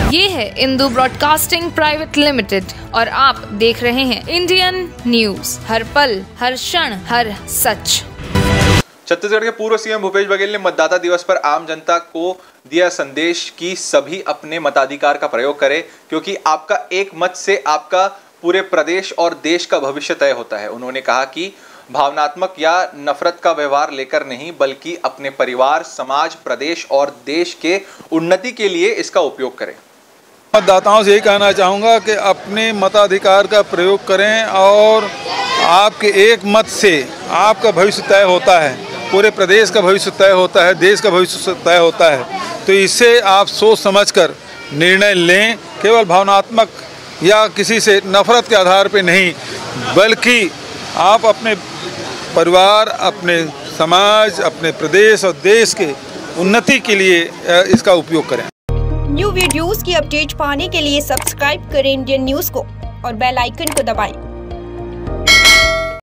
ये है Indu broadcasting private limited और आप देख रहे हैं इंडियन न्यूज, हर पल, हर क्षण, हर सच। छत्तीसगढ़ के पूर्व सीएम भूपेश बघेल ने मतदाता दिवस पर आम जनता को दिया संदेश कि सभी अपने मताधिकार का प्रयोग करें, क्योंकि आपका एक मत से आपका पूरे प्रदेश और देश का भविष्य तय होता है। उन्होंने कहा कि भावनात्मक या नफरत का व्यवहार लेकर नहीं, बल्कि अपने परिवार, समाज, प्रदेश और देश के उन्नति के लिए इसका उपयोग करें। मतदाताओं से यही कहना चाहूँगा कि अपने मताधिकार का प्रयोग करें और आपके एक मत से आपका भविष्य तय होता है, पूरे प्रदेश का भविष्य तय होता है, देश का भविष्य तय होता है। तो इससे आप सोच समझकर निर्णय लें, केवल भावनात्मक या किसी से नफरत के आधार पर नहीं, बल्कि आप अपने परिवार, अपने समाज, अपने प्रदेश और देश के उन्नति के लिए इसका उपयोग करें। न्यू वीडियोस की अपडेट पाने के लिए सब्सक्राइब करें इंडियन न्यूज़ को और बेल आइकन को दबाएं।